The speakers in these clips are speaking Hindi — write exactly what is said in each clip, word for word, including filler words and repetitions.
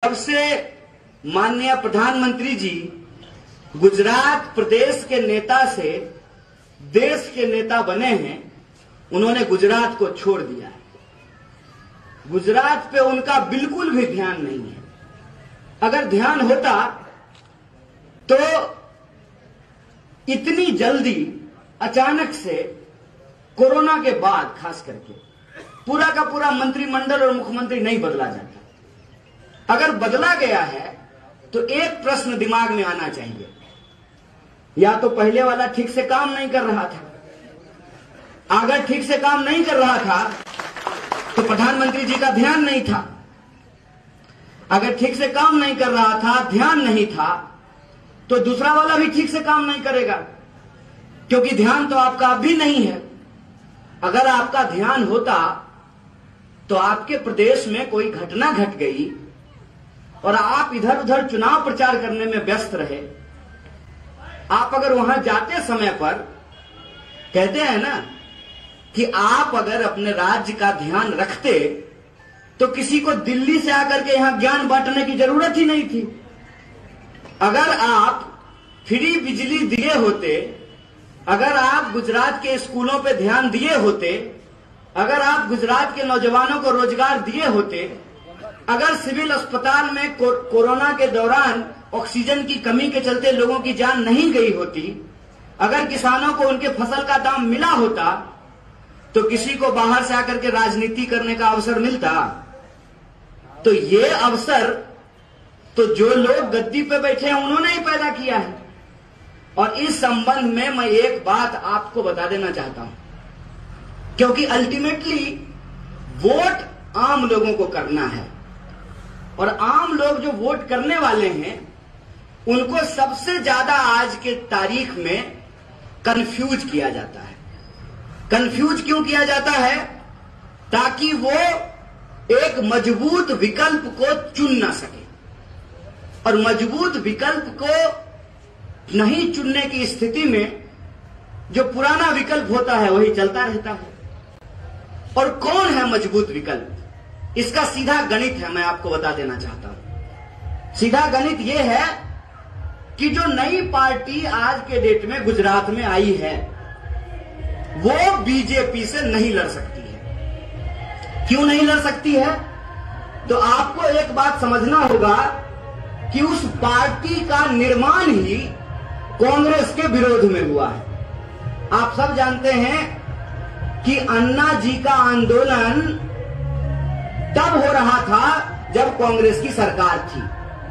जब से माननीय प्रधानमंत्री जी गुजरात प्रदेश के नेता से देश के नेता बने हैं, उन्होंने गुजरात को छोड़ दिया है। गुजरात पे उनका बिल्कुल भी ध्यान नहीं है। अगर ध्यान होता तो इतनी जल्दी अचानक से कोरोना के बाद खास करके पूरा का पूरा मंत्रिमंडल और मुख्यमंत्री नहीं बदला जाता। अगर बदला गया है तो एक प्रश्न दिमाग में आना चाहिए, या तो पहले वाला ठीक से काम नहीं कर रहा था, अगर ठीक से काम नहीं कर रहा था तो प्रधानमंत्री जी का ध्यान नहीं था, अगर ठीक से काम नहीं कर रहा था, ध्यान नहीं था, तो दूसरा वाला भी ठीक से काम नहीं करेगा, क्योंकि ध्यान तो आपका अभी नहीं है। अगर आपका ध्यान होता तो आपके प्रदेश में कोई घटना घट गई और आप इधर उधर चुनाव प्रचार करने में व्यस्त रहे, आप अगर वहां जाते समय पर, कहते हैं ना कि आप अगर अपने राज्य का ध्यान रखते तो किसी को दिल्ली से आकर के यहां ज्ञान बांटने की जरूरत ही नहीं थी। अगर आप फ्री बिजली दिए होते, अगर आप गुजरात के स्कूलों पे ध्यान दिए होते, अगर आप गुजरात के नौजवानों को रोजगार दिए होते, अगर सिविल अस्पताल में को, कोरोना के दौरान ऑक्सीजन की कमी के चलते लोगों की जान नहीं गई होती, अगर किसानों को उनके फसल का दाम मिला होता, तो किसी को बाहर से आकर के राजनीति करने का अवसर मिलता। तो ये अवसर तो जो लोग गद्दी पे बैठे हैं उन्होंने ही पैदा किया है। और इस संबंध में मैं एक बात आपको बता देना चाहता हूं, क्योंकि अल्टीमेटली वोट आम लोगों को करना है, और आम लोग जो वोट करने वाले हैं उनको सबसे ज्यादा आज के तारीख में कंफ्यूज किया जाता है। कंफ्यूज क्यों किया जाता है? ताकि वो एक मजबूत विकल्प को चुन ना सके, और मजबूत विकल्प को नहीं चुनने की स्थिति में जो पुराना विकल्प होता है वही चलता रहता है। और कौन है मजबूत विकल्प? इसका सीधा गणित है, मैं आपको बता देना चाहता हूं। सीधा गणित यह है कि जो नई पार्टी आज के डेट में गुजरात में आई है वो बीजेपी से नहीं लड़ सकती है। क्यों नहीं लड़ सकती है? तो आपको एक बात समझना होगा कि उस पार्टी का निर्माण ही कांग्रेस के विरोध में हुआ है। आप सब जानते हैं कि अन्ना जी का आंदोलन तब हो रहा था जब कांग्रेस की सरकार थी।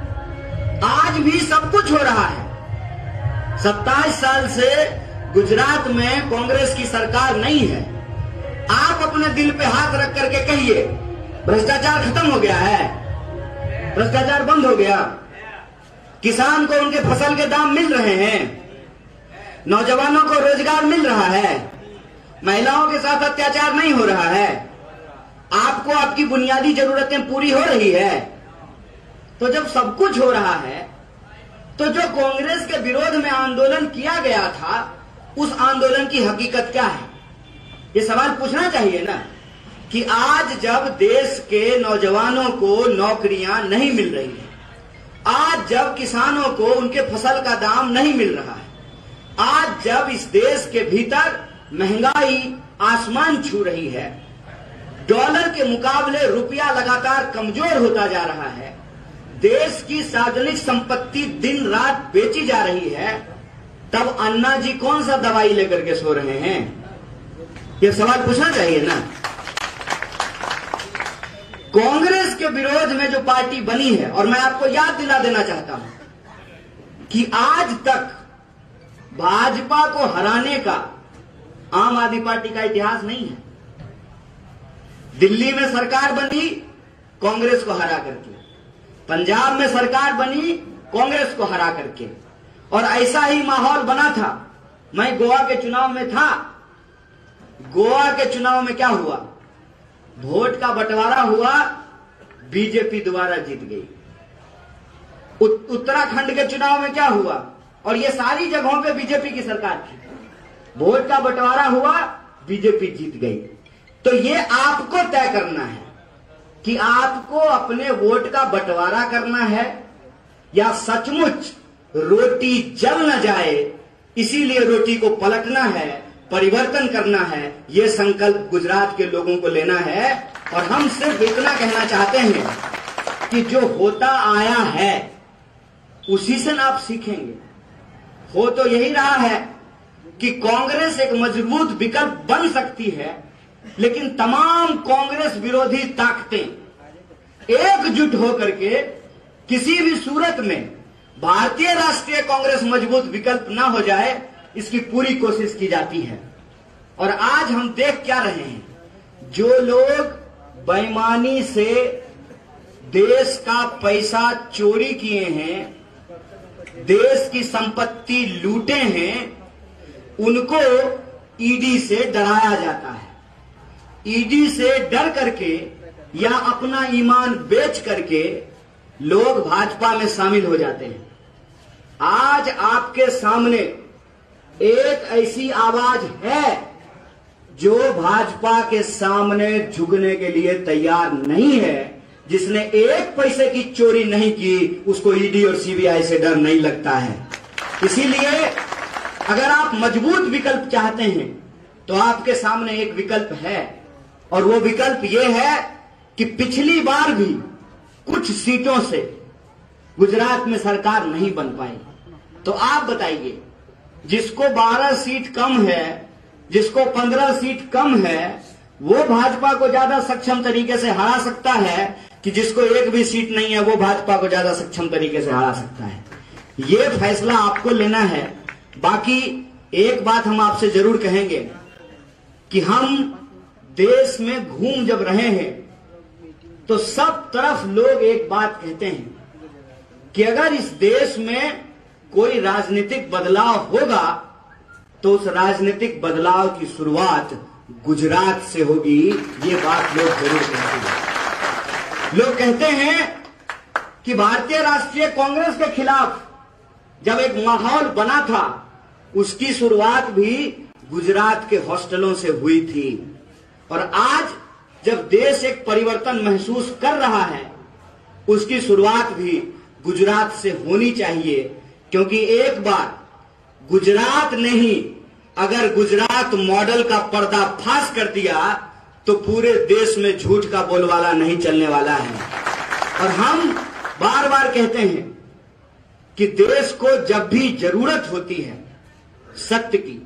आज भी सब कुछ हो रहा है। सत्ताईस साल से गुजरात में कांग्रेस की सरकार नहीं है। आप अपने दिल पे हाथ रख करके कहिए, भ्रष्टाचार खत्म हो गया है, भ्रष्टाचार बंद हो गया, किसान को उनके फसल के दाम मिल रहे हैं, नौजवानों को रोजगार मिल रहा है, महिलाओं के साथ अत्याचार नहीं हो रहा है, आपको आपकी बुनियादी जरूरतें पूरी हो रही है। तो जब सब कुछ हो रहा है तो जो कांग्रेस के विरोध में आंदोलन किया गया था उस आंदोलन की हकीकत क्या है? ये सवाल पूछना चाहिए ना कि आज जब देश के नौजवानों को नौकरियां नहीं मिल रही है, आज जब किसानों को उनके फसल का दाम नहीं मिल रहा है, आज जब इस देश के भीतर महंगाई आसमान छू रही है, डॉलर के मुकाबले रुपया लगातार कमजोर होता जा रहा है, देश की सार्वजनिक संपत्ति दिन रात बेची जा रही है, तब अन्ना जी कौन सा दवाई लेकर के सो रहे हैं? यह सवाल पूछना चाहिए ना। कांग्रेस के विरोध में जो पार्टी बनी है, और मैं आपको याद दिला देना चाहता हूं कि आज तक भाजपा को हराने का आम आदमी पार्टी का इतिहास नहीं है। दिल्ली में सरकार बनी कांग्रेस को हरा करके, पंजाब में सरकार बनी कांग्रेस को हरा करके, और ऐसा ही माहौल बना था। मैं गोवा के चुनाव में था। गोवा के चुनाव में क्या हुआ? वोट का बंटवारा हुआ, बीजेपी दोबारा जीत गई। उत्तराखंड के चुनाव में क्या हुआ? और ये सारी जगहों पे बीजेपी की सरकार थी। वोट का बंटवारा हुआ, बीजेपी जीत गई। तो ये आपको तय करना है कि आपको अपने वोट का बंटवारा करना है या सचमुच रोटी जल न जाए इसीलिए रोटी को पलटना है, परिवर्तन करना है। यह संकल्प गुजरात के लोगों को लेना है। और हम सिर्फ इतना कहना चाहते हैं कि जो होता आया है उसी से ना आप सीखेंगे। हो तो यही रहा है कि कांग्रेस एक मजबूत विकल्प बन सकती है, लेकिन तमाम कांग्रेस विरोधी ताकतें एकजुट होकर के किसी भी सूरत में भारतीय राष्ट्रीय कांग्रेस मजबूत विकल्प ना हो जाए, इसकी पूरी कोशिश की जाती है। और आज हम देख क्या रहे हैं, जो लोग बेईमानी से देश का पैसा चोरी किए हैं, देश की संपत्ति लूटे हैं, उनको ईडी से डराया जाता है। ईडी से डर करके या अपना ईमान बेच करके लोग भाजपा में शामिल हो जाते हैं। आज आपके सामने एक ऐसी आवाज है जो भाजपा के सामने झुकने के लिए तैयार नहीं है। जिसने एक पैसे की चोरी नहीं की उसको ईडी और सीबीआई से डर नहीं लगता है। इसीलिए अगर आप मजबूत विकल्प चाहते हैं तो आपके सामने एक विकल्प है, और वो विकल्प ये है कि पिछली बार भी कुछ सीटों से गुजरात में सरकार नहीं बन पाई। तो आप बताइए, जिसको बारह सीट कम है, जिसको पंद्रह सीट कम है, वो भाजपा को ज्यादा सक्षम तरीके से हरा सकता है कि जिसको एक भी सीट नहीं है वो भाजपा को ज्यादा सक्षम तरीके से हरा सकता है। ये फैसला आपको लेना है। बाकी एक बात हम आपसे जरूर कहेंगे कि हम देश में घूम जब रहे हैं तो सब तरफ लोग एक बात कहते हैं कि अगर इस देश में कोई राजनीतिक बदलाव होगा तो उस राजनीतिक बदलाव की शुरुआत गुजरात से होगी। ये बात लोग जरूर कहते हैं। लोग कहते हैं कि भारतीय राष्ट्रीय कांग्रेस के खिलाफ जब एक माहौल बना था उसकी शुरुआत भी गुजरात के हॉस्टलों से हुई थी। और आज जब देश एक परिवर्तन महसूस कर रहा है उसकी शुरुआत भी गुजरात से होनी चाहिए, क्योंकि एक बार गुजरात ने ही अगर गुजरात मॉडल का पर्दाफाश कर दिया तो पूरे देश में झूठ का बोलबाला नहीं चलने वाला है। और हम बार बार कहते हैं कि देश को जब भी जरूरत होती है सत्य की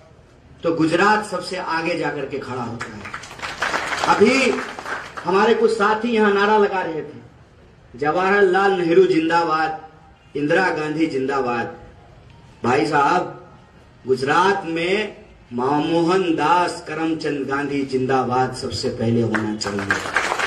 तो गुजरात सबसे आगे जाकर के खड़ा होता है। अभी हमारे कुछ साथी यहां नारा लगा रहे थे, जवाहरलाल नेहरू जिंदाबाद, इंदिरा गांधी जिंदाबाद। भाई साहब, गुजरात में मोहन दास करमचंद गांधी जिंदाबाद सबसे पहले होना चाहिए,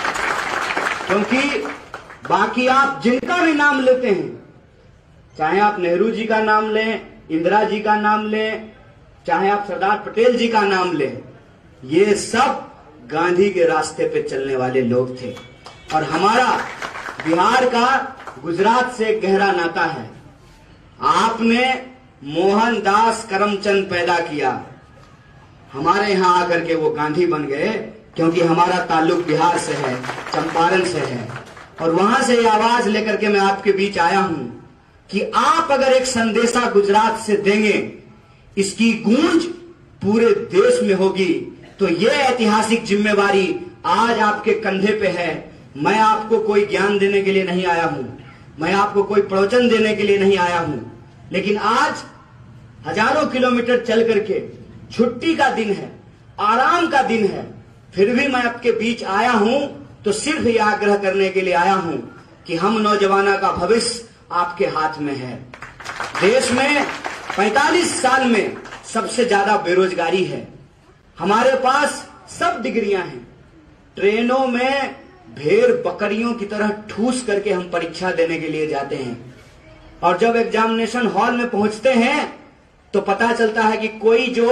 क्योंकि बाकी आप जिनका भी नाम लेते हैं, चाहे आप नेहरू जी का नाम लें, इंदिरा जी का नाम लें, चाहे आप सरदार पटेल जी का नाम लें, ये सब गांधी के रास्ते पे चलने वाले लोग थे। और हमारा बिहार का गुजरात से गहरा नाता है। आपने मोहनदास करमचंद पैदा किया, हमारे यहां आकर के वो गांधी बन गए, क्योंकि हमारा ताल्लुक बिहार से है, चंपारण से है। और वहां से ये आवाज लेकर के मैं आपके बीच आया हूं कि आप अगर एक संदेशा गुजरात से देंगे, इसकी गूंज पूरे देश में होगी। तो ये ऐतिहासिक जिम्मेवारी आज आपके कंधे पे है। मैं आपको कोई ज्ञान देने के लिए नहीं आया हूं, मैं आपको कोई प्रवचन देने के लिए नहीं आया हूं, लेकिन आज हजारों किलोमीटर चल करके, छुट्टी का दिन है, आराम का दिन है, फिर भी मैं आपके बीच आया हूं तो सिर्फ ये आग्रह करने के लिए आया हूं कि हम नौजवानों का भविष्य आपके हाथ में है। देश में पैंतालीस साल में सबसे ज्यादा बेरोजगारी है। हमारे पास सब डिग्रियां हैं। ट्रेनों में भेड़ बकरियों की तरह ठूस करके हम परीक्षा देने के लिए जाते हैं, और जब एग्जामिनेशन हॉल में पहुंचते हैं तो पता चलता है कि कोई जो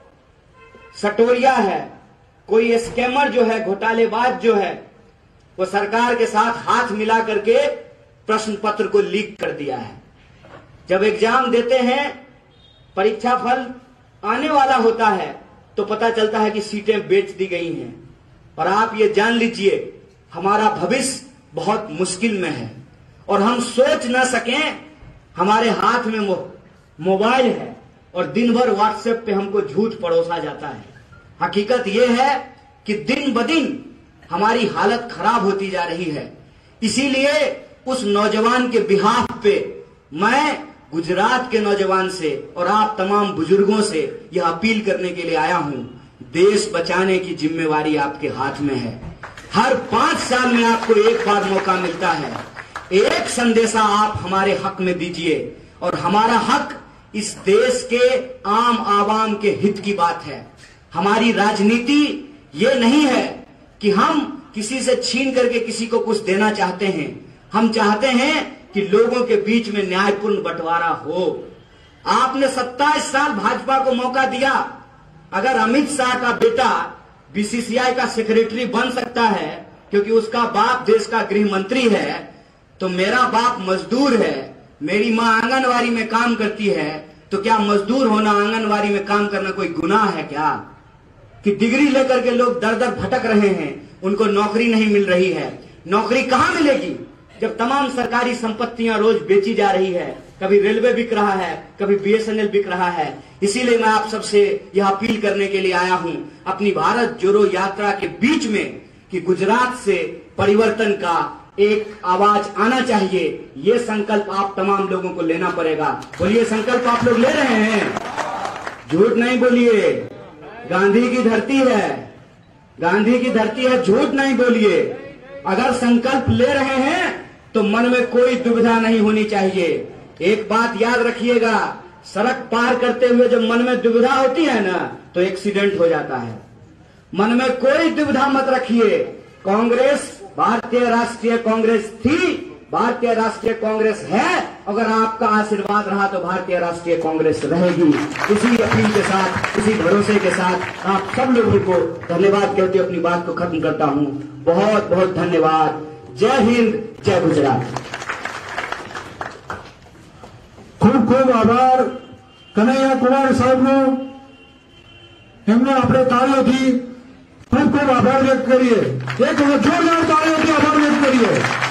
सटोरिया है, कोई स्कैमर जो है, घोटालेबाज जो है, वो सरकार के साथ हाथ मिला करके प्रश्न पत्र को लीक कर दिया है। जब एग्जाम देते हैं, परीक्षा फल आने वाला होता है तो पता चलता है कि सीटें बेच दी गई हैं। और आप ये जान लीजिए हमारा भविष्य बहुत मुश्किल में है और हम सोच न सकें। हमारे हाथ में मो, मोबाइल है और दिन भर व्हाट्सएप पे हमको झूठ परोसा जाता है। हकीकत यह है कि दिन ब दिन हमारी हालत खराब होती जा रही है। इसीलिए उस नौजवान के बिहाफ पे मैं गुजरात के नौजवान से और आप तमाम बुजुर्गों से यह अपील करने के लिए आया हूं, देश बचाने की जिम्मेवारी आपके हाथ में है। हर पांच साल में आपको एक बार मौका मिलता है, एक संदेशा आप हमारे हक में दीजिए। और हमारा हक इस देश के आम आवाम के हित की बात है। हमारी राजनीति ये नहीं है कि हम किसी से छीन करके किसी को कुछ देना चाहते हैं। हम चाहते हैं कि लोगों के बीच में न्यायपूर्ण बंटवारा हो। आपने सत्ताईस साल भाजपा को मौका दिया। अगर अमित शाह का बेटा बीसीसीआई का सेक्रेटरी बन सकता है क्योंकि उसका बाप देश का गृह मंत्री है, तो मेरा बाप मजदूर है, मेरी माँ आंगनवाड़ी में काम करती है, तो क्या मजदूर होना, आंगनवाड़ी में काम करना कोई गुनाह है क्या? कि डिग्री लेकर के लोग दर दर भटक रहे हैं, उनको नौकरी नहीं मिल रही है। नौकरी कहां मिलेगी जब तमाम सरकारी संपत्तियां रोज बेची जा रही है? कभी रेलवे बिक रहा है, कभी बीएसएनएल बिक रहा है। इसीलिए मैं आप सबसे यह अपील करने के लिए आया हूं अपनी भारत जोड़ो यात्रा के बीच में कि गुजरात से परिवर्तन का एक आवाज आना चाहिए। ये संकल्प आप तमाम लोगों को लेना पड़ेगा। बोलिए, संकल्प आप लोग ले रहे हैं? झूठ नहीं बोलिए। गांधी की धरती है, गांधी की धरती है, झूठ नहीं बोलिए। अगर संकल्प ले रहे हैं तो मन में कोई दुविधा नहीं होनी चाहिए। एक बात याद रखिएगा, सड़क पार करते हुए जब मन में दुविधा होती है ना, तो एक्सीडेंट हो जाता है। मन में कोई दुविधा मत रखिए। कांग्रेस भारतीय राष्ट्रीय कांग्रेस थी, भारतीय राष्ट्रीय कांग्रेस है। अगर आपका आशीर्वाद रहा तो भारतीय राष्ट्रीय कांग्रेस रहेगी। इसी अपील के साथ, इसी भरोसे के साथ आप सब लोगों को धन्यवाद कहते हुए अपनी बात को खत्म करता हूं। बहुत बहुत धन्यवाद। जय हिंद, जय गुजरात। खूब खूब आभार कन्हैया कुमार साहब नो। એમને આપણે તાળીઓથી ખૂબ ખૂબ આભાર વ્યક્ત કરીએ। એક જોરદાર તાળીઓથી આભાર વ્યક્ત કરીએ।